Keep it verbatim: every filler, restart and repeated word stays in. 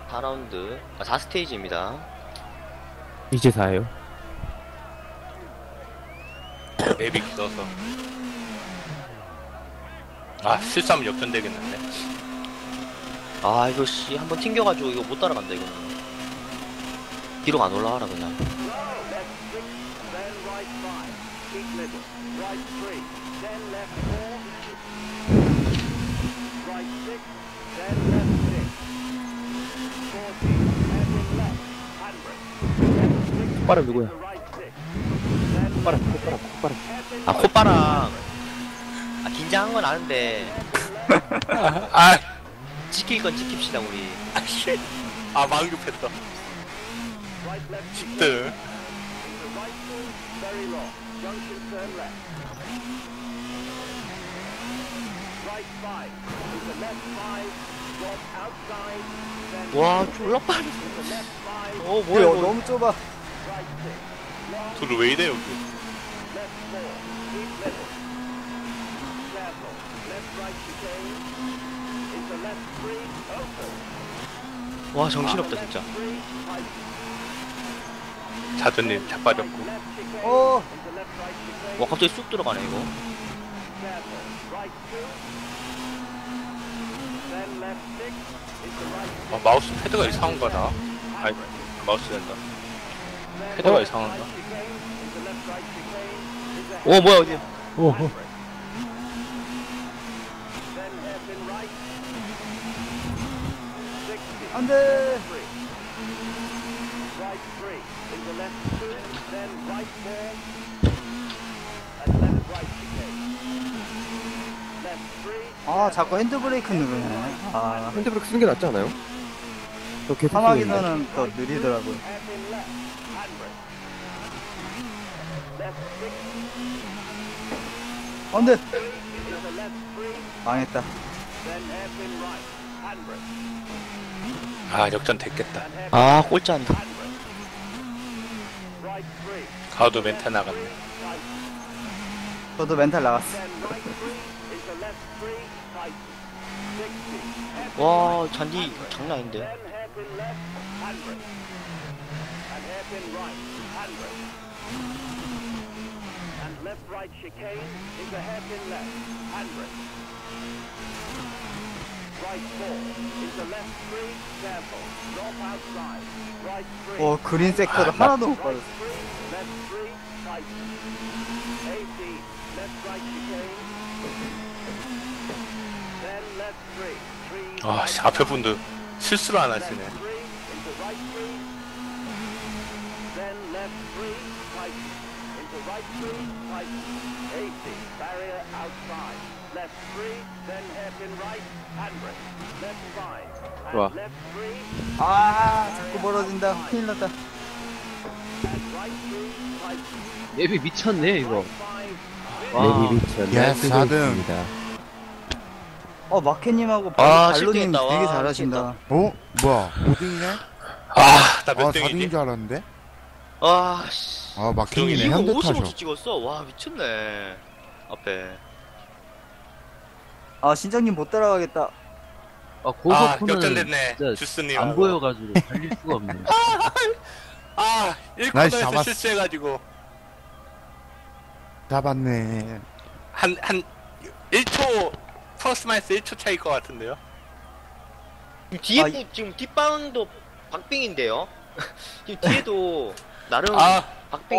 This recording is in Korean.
사 라운드, 아, 사 스테이지입니다. 이제 사예요. 맵이 길어서. 아, 실수하면 역전되겠는데. 아, 이거 씨, 한번 튕겨가지고 이거 못 따라간다, 이거는. 기록 안 올라와라, 그냥. 콧바람 누구야? 콧바람, 콧바람, 콧바람. 아, 콧바람. 아, 긴장한 건 아는데. 아, 지킬 건 지킵시다, 우리. 아, 씨. 아, 마음 급했다. 집들. 와, 졸라 빠르. 어, 뭐야, 뭐야, 이거. 너무 좁아. 둘 왜 이래, 여기. 와, 정신없다, 진짜. 자두님 자빠졌고. 어, 와, 갑자기 쑥 들어가네, 이거. 아, 마우스 패드가 이상한 거다. 아이, 마우스 된다. 패드가 어? 이상한가? 오, 뭐야, 어디. 오, 오. 안 돼. 아, 자꾸 핸드브레이크 누르네. 아, 핸드브레이크 쓰는 게 낫지 않아요? 저 계속 쓰고 있는데. 사막에서는 더 느리더라고요. 안 돼. 망했다. 아, 역전 됐겠다. 아, 꼴찌한다. 가도 멘탈 나갔네. 저도 멘탈 나갔어. 와, 잔디 장난 아닌데. 어, 그린 섹터를 아, 나- 하나도 못 받았어. 아, 씨, 앞에 분들 실수를 안 하시네. 좋아. 아, 자꾸 멀어진다. 큰일 났다. 앱이 미쳤네, 이거. 와. 앱이 미쳤네. 야, 쓰고 사 등. 있습니다. 어, 마켓님하고 아, 발로님 실패했다. 되게 와, 잘하신다. 어? 뭐야? 오 등이네? 아, 나 아, 몇 사 등인 등이지? 줄 알았는데? 아, 씨. 아, 막행이네. 이거 현대 오십 타셔. 원치 찍었어. 와, 미쳤네. 앞에. 아, 신장님 못 따라가겠다. 아, 아, 고속호는 역전됐네. 진짜 주스님. 안 보여가지고 달릴 수가 없네. 아, 일 나이스, 코너에서 잡았어. 실수해가지고. 잡았네. 한, 한, 일 초, 플러스 마이너스 일 초 차이일 것 같은데요? 지금 뒤에, 아, 부- 지금 뒷방도 박빙인데요? 지금 뒤에도 나름 아, 박빙.